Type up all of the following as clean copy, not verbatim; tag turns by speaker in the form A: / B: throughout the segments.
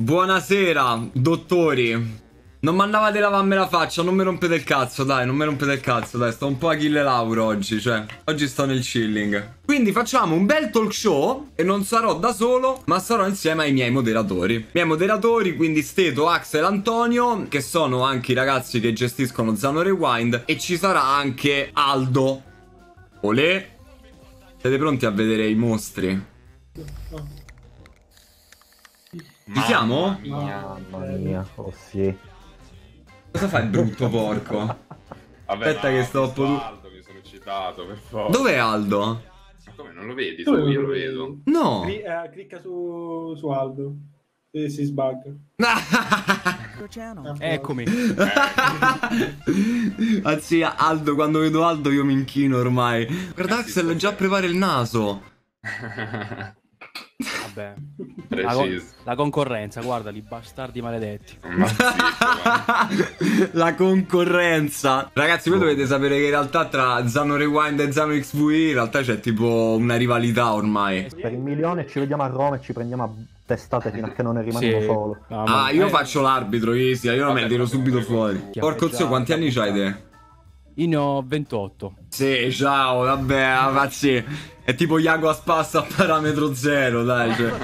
A: Buonasera, dottori. Non mandavate lavarmi la faccia, non mi rompete il cazzo, dai, non mi rompete il cazzo, dai, sto un po' Achille Lauro oggi, cioè, oggi sto nel chilling. Quindi facciamo un bel talk show e non sarò da solo, ma sarò insieme ai miei moderatori. Miei moderatori, quindi Steto, Axel, Antonio, che sono anche i ragazzi che gestiscono Zano Rewind, e ci sarà anche Aldo. Olè. Siete pronti a vedere i mostri? Ci siamo?
B: Mamma mia, oh sì.
A: Cosa fa il brutto porco?
C: Vabbè,
A: Aspetta che sto
C: Aldo, mi sono citato, per forza.
A: Dov'è Aldo?
C: Ma come, non lo vedi? Tu, io lo vedo.
A: No.
D: Clicca su Aldo e si sbagga.
E: Eccomi.
A: Anzi, Aldo, quando vedo Aldo io mi inchino ormai. Guarda, Axel già prepara il naso.
E: Vabbè.
C: Preciso.
E: La concorrenza, guarda, li bastardi maledetti.
C: Ma zitto,
A: La concorrenza. Ragazzi, voi dovete sapere che in realtà tra Zano Rewind e Zano XV in realtà c'è tipo una rivalità ormai.
B: Per il milione ci vediamo a Roma e ci prendiamo a testate fino a che non ne rimaniamo
E: Sì.
B: solo.
A: Ah, io faccio l'arbitro, Isia, io me ne tiro subito fuori. Porco zio, quanti anni c'hai te?
E: Io ne ho 28.
A: Sì, ciao, vabbè, ragazzi. È tipo Iago a spasso a parametro zero, dai, cioè.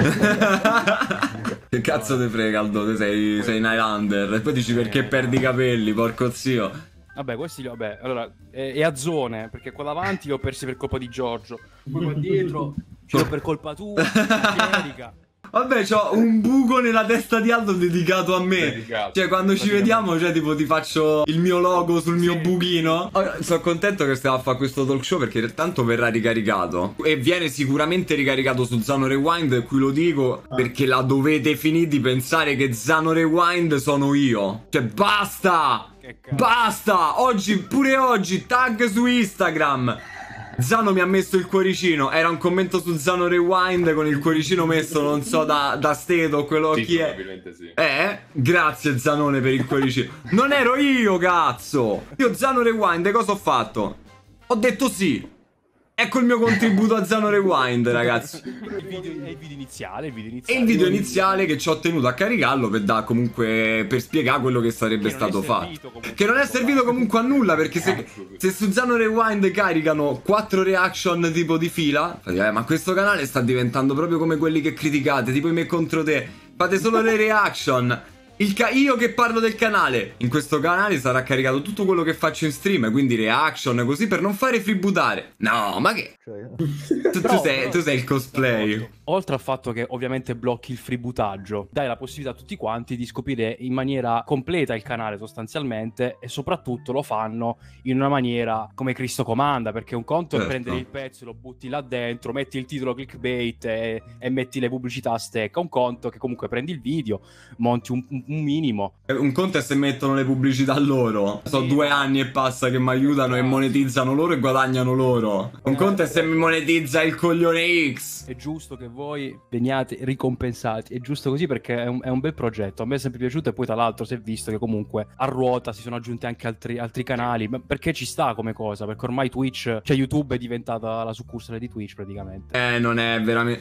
A: Che cazzo te frega, Aldo? Te sei in Highlander. E poi dici perché perdi i capelli, porco zio.
E: Vabbè, questi li ho, vabbè, allora, è a zone, perché qua davanti li ho persi per colpa di Giorgio. Poi qua dietro ce l'ho per colpa tua, Erika.
A: Vabbè, c'ho un buco nella testa di Aldo dedicato a me.
C: Dedicato.
A: Cioè, quando ci vediamo, cioè, tipo, ti faccio il mio logo sul mio buchino. Sono contento che stiamo a fare questo talk show perché tanto verrà ricaricato. E viene sicuramente ricaricato su Zano Rewind. Qui lo dico perché la dovete finire di pensare che Zano Rewind sono io. Cioè, basta!
E: Che cazzo.
A: Basta! Oggi, pure oggi, tag su Instagram. Zano mi ha messo il cuoricino. Era un commento su Zano Rewind con il cuoricino messo, non so, da Steto, quello
C: Sì,
A: chi è.
C: probabilmente sì.
A: Grazie Zanone per il cuoricino. Non ero io, cazzo. Io Zano Rewind, cosa ho fatto? Ho detto sì. Ecco il mio contributo a Zano Rewind, ragazzi.
E: È il video iniziale,
A: E il video iniziale che ci ho tenuto a caricarlo per dare comunque, per spiegare quello che sarebbe stato fatto. Che non è servito comunque a nulla, perché se su Zano Rewind caricano 4 reaction tipo di fila, ma questo canale sta diventando proprio come quelli che criticate, tipo i me contro te. Fate solo le reaction. Io che parlo del canale. In questo canale sarà caricato tutto quello che faccio in stream, quindi reaction, così, per non fare freebootare. No, ma che... Tu sei il cosplay.
E: Oltre al fatto che ovviamente blocchi il freebootaggio, dai la possibilità a tutti quanti di scoprire in maniera completa il canale sostanzialmente, e soprattutto lo fanno in una maniera come Cristo comanda, perché un conto è
A: Certo.
E: prendere il pezzo, lo butti là dentro, metti il titolo clickbait e metti le pubblicità a stecca. Un conto che comunque prendi il video, monti un minimo.
A: Un conto è se mettono le pubblicità loro. So 2 anni e passa che mi aiutano e monetizzano loro e guadagnano loro. Un conto è se mi monetizza il coglione X.
E: È giusto che voi veniate ricompensati, è giusto così, perché è un bel progetto. A me è sempre piaciuto, e poi tra l'altro si è visto che comunque a ruota si sono aggiunti anche altri canali, ma perché ci sta come cosa, perché ormai Twitch, cioè YouTube è diventata la succursale di Twitch praticamente.
A: Non è veramente...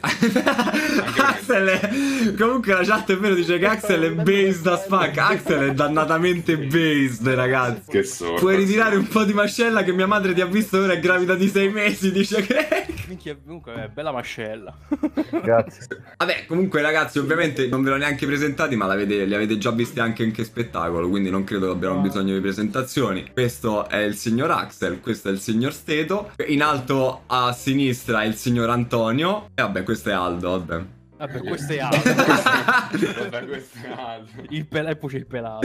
A: Axel è... Comunque la chat è vero, dice che Axel è based as fuck. Axel è dannatamente based, ragazzi.
C: Che sorte.
A: Puoi ritirare un po' di mascella che mia madre ti ha visto ora è gravida di 6 mesi, dice che...
E: Minchia, comunque è bella mascella.
B: Grazie.
A: Vabbè, comunque ragazzi, ovviamente non ve l'ho neanche presentati, ma li avete già visti anche in Che Spettacolo, quindi non credo che abbiamo bisogno di presentazioni. Questo è il signor Axel, questo è il signor Steto, in alto a sinistra è il signor Antonio, e vabbè, questo è Aldo, vabbè.
E: Vabbè, questo è altro.
C: Vabbè, questo è altro.
E: E poi c'è il pelato.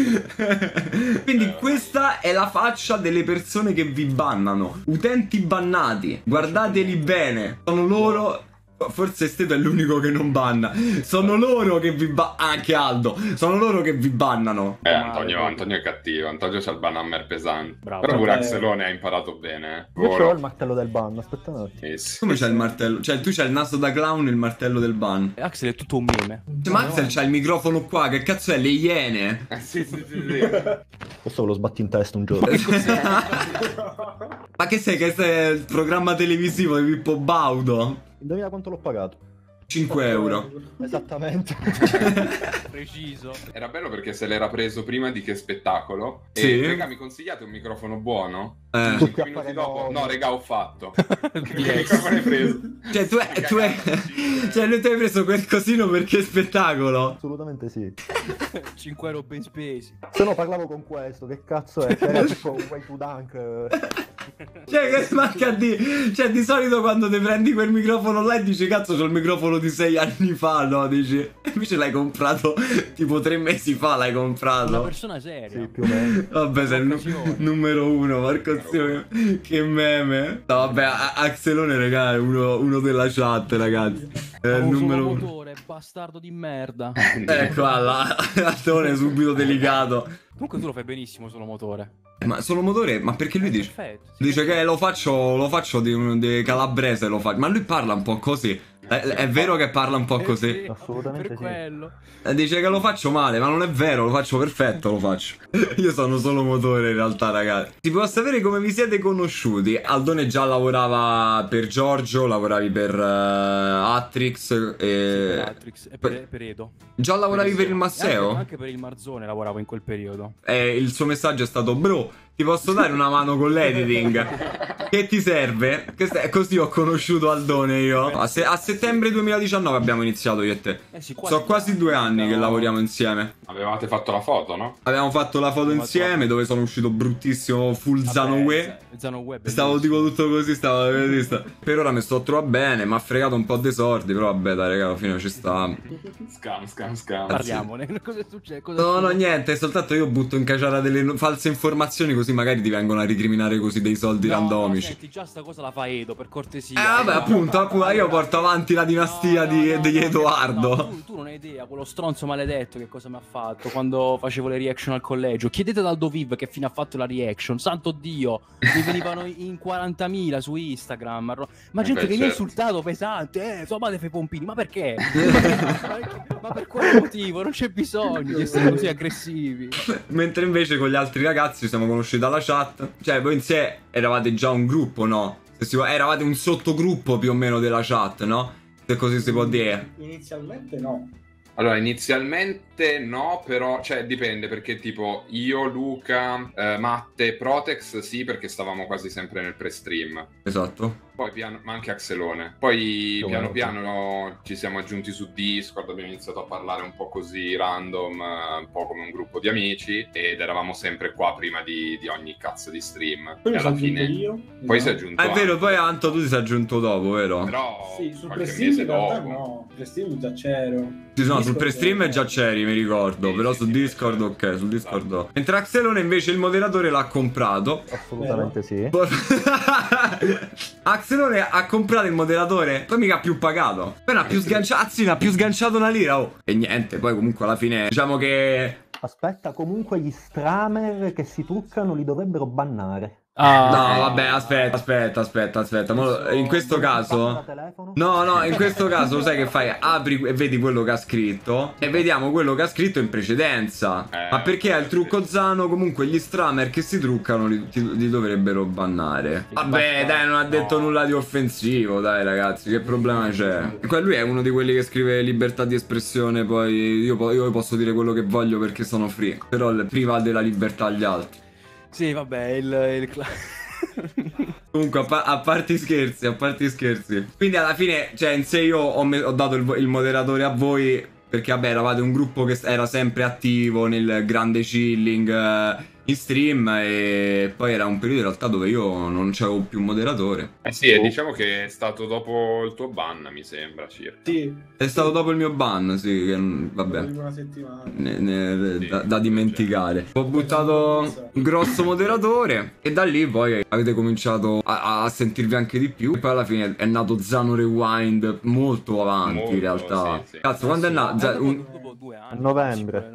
A: Quindi questa è la faccia delle persone che vi bannano. Utenti bannati. Guardateli bene. Sono loro... Forse Steto è l'unico che non banna. Sono loro che vi anche Aldo. Sono loro che vi bannano.
C: Antonio è cattivo. Antonio c'ha il banhammer pesante.
E: Bravo.
C: Però pure Axelone ha imparato bene.
B: Io c'ho il martello del ban, aspetta un attimo.
A: Come c'è il martello? Cioè tu c'hai il naso da clown e il martello del ban.
E: Axel è tutto un meme.
A: Cioè, ma Axel c'ha il microfono qua. Che cazzo è? Le iene?
C: Sì.
B: Questo ve lo sbatti in testa un giorno.
A: Ma che sei? Che sei il programma televisivo di Pippo Baudo?
B: Indovina quanto l'ho pagato?
A: 5 euro.
B: Esattamente.
E: Preciso.
C: Era bello perché se l'era preso prima di Che Spettacolo.
A: Sì.
C: E, raga, mi consigliate un microfono buono?
A: Eh.
C: 5 minuti dopo. No, raga, ho fatto. Che microfono hai preso?
A: Cioè, cioè, lui ti hai preso quel cosino perché spettacolo.
B: Assolutamente sì.
E: 5 euro ben spesi.
B: Se no parlavo con questo, che cazzo è? Che era tipo un way to dunk.
A: Cioè, che manca cioè, di solito quando ti prendi quel microfono là e dici, cazzo, c'ho il microfono di 6 anni fa, no? Dici, invece l'hai comprato tipo 3 mesi fa, l'hai
E: Una
A: comprato.
E: persona seria.
B: Sì, più o meno.
A: Vabbè, sei il
E: Occasione.
A: numero uno, Marco Zio, che meme. No, vabbè, Axelone, raga, è uno della chat, ragazzi. È il numero uno.
E: motore, bastardo di merda.
A: Ecco, l'attore subito delicato.
E: Comunque tu lo fai benissimo solo motore.
A: Ma solo motore? Ma perché lui dice?
E: Perfetto. Sì.
A: Dice che lo faccio di calabrese, lo faccio. Ma lui parla un po' così. È vero che parla un po' così?
E: Sì,
B: Assolutamente
E: per
B: sì.
E: quello.
A: Dice che lo faccio male, ma non è vero, lo faccio perfetto, lo faccio. Io sono solo motore in realtà, ragazzi. Ti posso sapere come vi siete conosciuti? Aldone già lavorava per Giorgio, lavoravi per Atrix
E: Per Atrix e per Edo.
A: Già lavoravi per il Masseo?
E: Anche per il Marzone lavoravo in quel periodo.
A: Il suo messaggio è stato: bro, ti posso dare una mano con l'editing? Che ti serve? Così ho conosciuto Aldone io. A settembre 2019 abbiamo iniziato io e te.
E: Sì,
A: Sono quasi 2 anni che lavoriamo insieme.
C: Avevate fatto la foto, no?
A: Abbiamo fatto la foto insieme dove sono uscito bruttissimo full Zano Ue.
E: Zano Web.
A: Stavo tipo tutto così, per ora mi sto trovando bene, mi ha fregato un po' dei sordi, però vabbè dai raga, alla fine ci sta.
C: Scam.
E: Parliamone. Cosa è successo?
A: No, niente, soltanto io butto in caciara delle false informazioni così magari ti vengono a ricriminare così dei soldi randomici.
E: Senti, già sta cosa la fa Edo, per cortesia.
A: Vabbè, appunto, io porto avanti la dinastia di Edoardo.
E: No, tu non hai idea, quello stronzo maledetto che cosa mi ha fatto quando facevo le reaction al collegio. Chiedete ad Aldo Viv che fine ha fatto la reaction, santo Dio, mi venivano in 40.000 su Instagram. Ma gente che mi ha insultato pesante, sua madre fa i pompini, ma perché? Ma per quale motivo? Non c'è bisogno di essere così aggressivi.
A: Mentre invece con gli altri ragazzi ci siamo conosciuti dalla chat. Cioè, voi in sé eravate già un gruppo, no? Eravate un sottogruppo più o meno della chat, no? Se così si può dire.
D: Inizialmente no.
C: Allora, inizialmente no, però, cioè, dipende, perché tipo io, Luca, Matte, Protex, sì, perché stavamo quasi sempre nel pre-stream.
A: Esatto.
C: Poi ma anche Axelone. Poi
B: Più
C: piano ci siamo aggiunti su Discord, abbiamo iniziato a parlare un po' così random, un po' come un gruppo di amici, ed eravamo sempre qua prima di ogni cazzo di stream.
D: Poi
C: E
D: mi sono
C: alla fine
D: aggiunto io.
C: poi si è
D: esatto.
C: aggiunto
A: Ah, è vero,
C: Anto.
A: poi Anto tu ti sei aggiunto dopo, vero?
C: Però
D: Sì, sul
C: qualche
D: pre-stream
C: mese
D: in realtà
C: dopo.
D: no. Pre-stream già c'ero.
A: Sì, no, sul
D: Discord
A: pre-stream già c'eri, mi ricordo.
C: Sì,
A: Però
C: sì,
A: su
C: sì,
A: Discord,
C: sì.
A: ok, sul Discord no. Mentre Axelone invece il moderatore l'ha comprato.
B: Assolutamente sì.
A: Axelone ha comprato il moderatore, poi mica ha più pagato. Poi ne ha più sganciato, anzi ne ha più sganciato una lira. Oh. E niente, poi comunque alla fine diciamo che...
B: Aspetta, comunque gli stramer che si truccano li dovrebbero bannare.
A: No, vabbè, aspetta. In questo caso... No, in questo caso sai che fai? Apri e vedi quello che ha scritto e vediamo quello che ha scritto in precedenza. Ma perché è il trucco Zano, comunque gli stramer che si truccano li dovrebbero bannare. Vabbè, dai, non ha detto nulla di offensivo, dai ragazzi, che problema c'è? Lui è uno di quelli che scrive libertà di espressione, poi io posso dire quello che voglio perché sono free, però priva della libertà agli altri.
E: Sì, vabbè,
A: Comunque, a parte scherzi, Quindi alla fine, cioè, in sé io ho dato il moderatore a voi perché, vabbè, eravate un gruppo che era sempre attivo nel grande chilling in stream e poi era un periodo in realtà dove io non c'avevo più moderatore.
C: Sì, e diciamo che è stato dopo il tuo ban, mi sembra, circa.
D: Sì.
A: È stato dopo il mio ban, sì, che, vabbè.
D: Una settimana.
C: Sì,
A: Da dimenticare. Ho buttato un grosso moderatore e da lì poi avete cominciato a sentirvi anche di più. E poi alla fine è nato Zano Rewind molto avanti,
C: Molto,
A: in realtà.
C: sì.
A: Cazzo, quando è nato?
E: dopo 2 anni.
B: A novembre.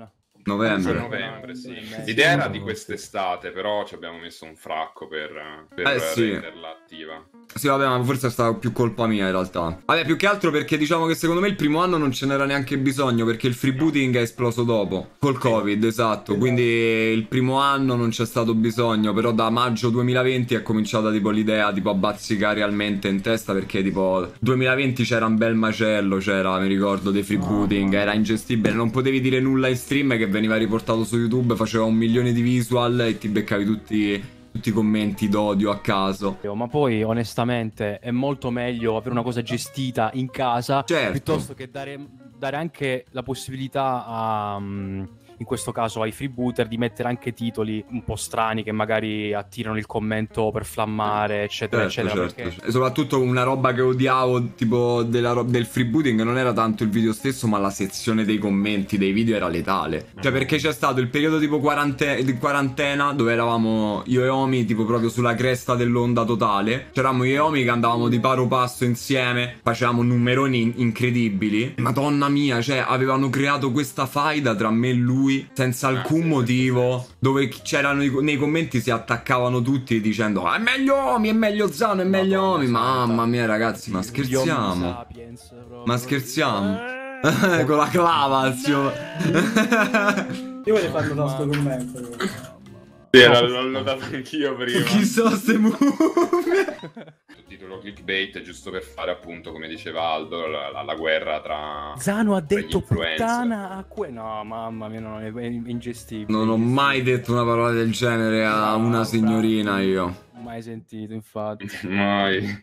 C: Novembre, sì. L'idea era di quest'estate, però ci abbiamo messo un fracco per renderla attiva.
A: Sì, vabbè, ma forse è stata più colpa mia in realtà. Vabbè, più che altro perché diciamo che secondo me il primo anno non ce n'era neanche bisogno, perché il freebooting è esploso dopo, col Covid, esatto. Quindi il primo anno non c'è stato bisogno, però da maggio 2020 è cominciata tipo l'idea tipo a bazzicare realmente in testa, perché tipo 2020 c'era un bel macello, mi ricordo, dei freebooting, era ingestibile, non potevi dire nulla in stream che veniva riportato su YouTube, faceva 1 milione di visual e ti beccavi tutti i commenti d'odio a caso.
E: Ma poi onestamente è molto meglio avere una cosa gestita in casa, piuttosto che dare anche la possibilità a in questo caso ai freebooter di mettere anche titoli un po' strani che magari attirano il commento per flammare, eccetera, eccetera. Perché...
A: E soprattutto una roba che odiavo tipo del freebooting non era tanto il video stesso, ma la sezione dei commenti dei video era letale. Cioè, perché c'è stato il periodo tipo di quarantena dove eravamo io e Omi tipo proprio sulla cresta dell'onda totale. C'eravamo io e Omi che andavamo di paro passo insieme, facevamo numeroni incredibili. Madonna mia, cioè avevano creato questa faida tra me e lui senza alcun motivo, dove c'erano nei commenti si attaccavano tutti dicendo è meglio Omi, è meglio Zano, è meglio Omi. Mamma mia ragazzi, ma scherziamo? Ma scherziamo? Con la clava, zio.
D: Io voglio fare un nostro commento.
C: Sì, l'ho notato anch'io prima.
A: Chi so ste move?
C: Titolo clickbait giusto per fare appunto, come diceva Aldo, la guerra tra
E: Zano ha detto puttana a no, mamma mia, no, è ingestibile.
A: Non ho mai detto una parola del genere a una signorina io.
E: Mai sentito, infatti.
C: Mai.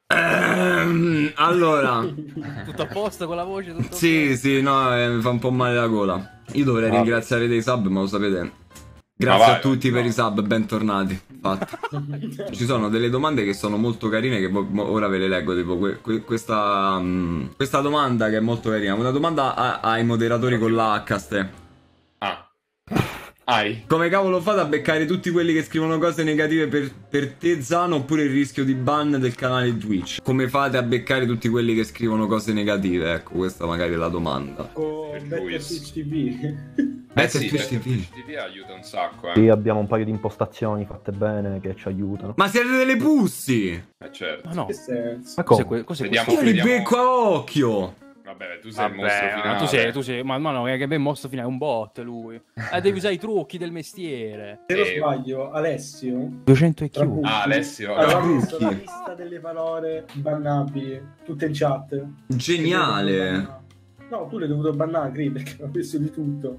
A: Allora,
E: tutto a posto con la voce? Tutto
A: sì, no, mi fa un po' male la gola. Io dovrei ringraziare dei sub, ma lo sapete. Grazie a tutti per i sub, bentornati. Ci sono delle domande che sono molto carine, che ora ve le leggo. Tipo questa domanda che è molto carina. Una domanda ai moderatori con la H. Come cavolo fate a beccare tutti quelli che scrivono cose negative per te, Zano, oppure il rischio di ban del canale Twitch? Come fate a beccare tutti quelli che scrivono cose negative? Ecco, questa magari è la domanda.
D: Twitch TV.
C: Twitch TV aiuta un sacco,
B: Sì, abbiamo un paio di impostazioni fatte bene che ci aiutano.
A: Ma siete delle pussi!
C: Certo.
E: Ma no.
B: Ma come?
A: Io li becco a occhio!
C: Vabbè, tu sei il mostro finale.
E: Tu sei, ma no, che ben mostro finale, è un bot lui. Devi usare i trucchi del mestiere.
D: Se non sbaglio, Alessio
E: 200 e chiù.
C: Alessio,
D: aveva visto la lista delle parole bannabili, tutte in chat.
A: Geniale!
D: No, tu l'hai dovuto bannare, Gri, perché ha messo di tutto.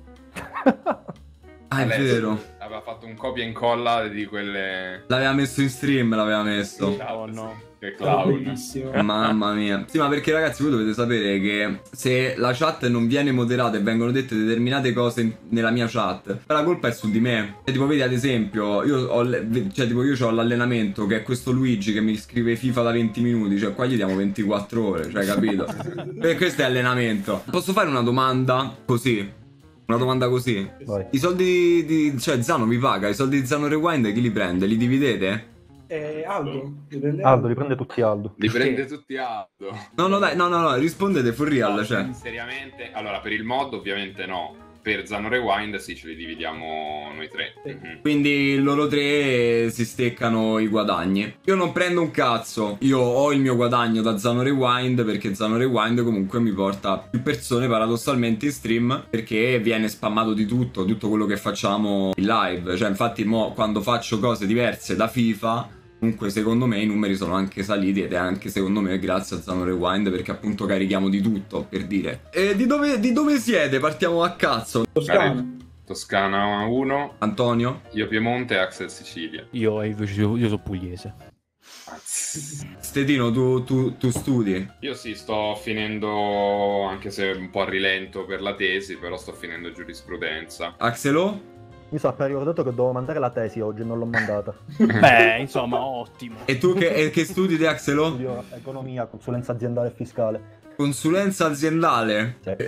A: È vero.
C: Aveva fatto un copia e incolla di quelle.
A: L'aveva messo in stream, l'aveva messo.
E: Oh no.
C: Che clown.
D: Bellissimo.
A: Mamma mia. Sì, ma perché ragazzi voi dovete sapere che se la chat non viene moderata e vengono dette determinate cose nella mia chat, la colpa è su di me. Tipo vedi ad esempio, io ho l'allenamento che è questo Luigi che mi scrive FIFA da 20 minuti, cioè qua gli diamo 24 ore, cioè capito? Perché questo è allenamento. Posso fare una domanda così? Una domanda così?
B: Vai.
A: I soldi cioè Zano vi paga, i soldi di Zano Rewind chi li prende? Li dividete?
D: Aldo,
B: Aldo, li prende tutti Aldo.
C: Li prende tutti Aldo.
A: No, rispondete for real, cioè.
C: Seriamente, allora per il mod ovviamente no. Per Zano Rewind sì, ce li dividiamo noi tre.
A: Quindi loro tre si steccano i guadagni. Io non prendo un cazzo. Io ho il mio guadagno da Zano Rewind, perché Zano Rewind comunque mi porta più persone paradossalmente in stream, perché viene spammato di tutto quello che facciamo in live. Cioè infatti mo quando faccio cose diverse da FIFA, comunque secondo me i numeri sono anche saliti, ed è anche secondo me grazie a Zano Rewind, perché appunto carichiamo di tutto, per dire. E di dove siete? Partiamo a cazzo.
C: Toscana 1,
A: Antonio?
C: io Piemonte e Axel Sicilia.
E: Io sono pugliese.
A: Stetino, tu studi?
C: Io sì, sto finendo, anche se un po' a rilento per la tesi, però sto finendo giurisprudenza.
A: Axelo?
B: Mi sono appena ricordato che dovevo mandare la tesi oggi e non l'ho mandata.
E: Beh, insomma, ottimo.
A: E tu che studi di Axelo?
B: Studio economia, consulenza aziendale e fiscale.
A: Consulenza aziendale?
B: Sì.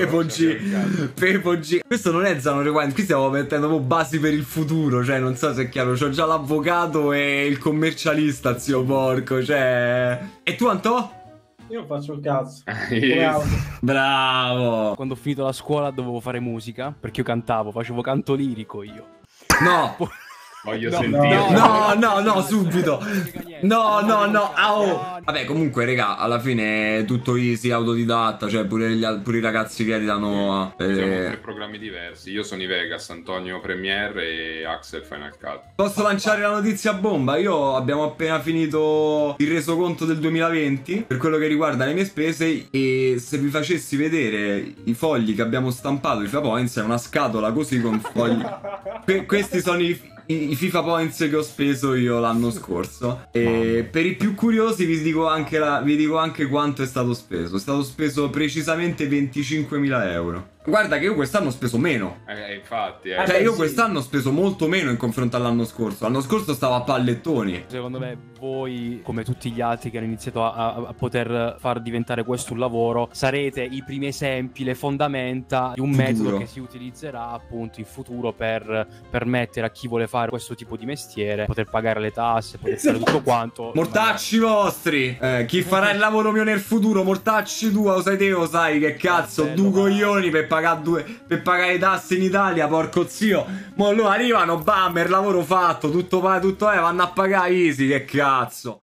A: Pepo G. Questo non è Zano Rewind, qui stiamo mettendo basi per il futuro, cioè non so se è chiaro, c'ho già l'avvocato e il commercialista, zio porco, cioè... E tu Antò?
D: Io non faccio un cazzo.
C: Yes.
D: Come auto.
A: Bravo.
E: Quando ho finito la scuola dovevo fare musica, perché io cantavo, facevo canto lirico io.
A: No.
C: Voglio
E: No,
C: sentire.
A: No, subito. No.
E: Oh.
A: Vabbè, comunque, raga, alla fine è tutto easy, autodidatta. Cioè, pure i ragazzi che editano.
C: Usiamo 3 programmi diversi. Io sono i Vegas, Antonio Premiere e Axel Final Cut.
A: Posso lanciare la notizia bomba? Abbiamo appena finito il resoconto del 2020 per quello che riguarda le mie spese. E se vi facessi vedere i fogli che abbiamo stampato, i FIFA Points, è una scatola così con fogli. Questi sono i FIFA Points che ho speso io l'anno scorso. E per i più curiosi vi dico anche quanto è stato speso. È stato speso precisamente 25.000 euro. Guarda che io quest'anno ho speso meno.
C: Infatti.
A: Cioè io quest'anno ho speso molto meno in confronto all'anno scorso. L'anno scorso stavo a pallettoni.
E: Secondo me voi, come tutti gli altri che hanno iniziato a poter far diventare questo un lavoro, sarete i primi esempi, le fondamenta di un metodo che si utilizzerà appunto in futuro per permettere a chi vuole fare questo tipo di mestiere poter pagare le tasse, poter fare tutto quanto.
A: Mortacci vostri! Chi farà il lavoro mio nel futuro? Mortacci tu, lo sai te, lo sai che cazzo, due coglioni per pagare le tasse in Italia, porco zio. Mo' loro arrivano, bam, il lavoro fatto, tutto vanno a pagare easy, che cazzo.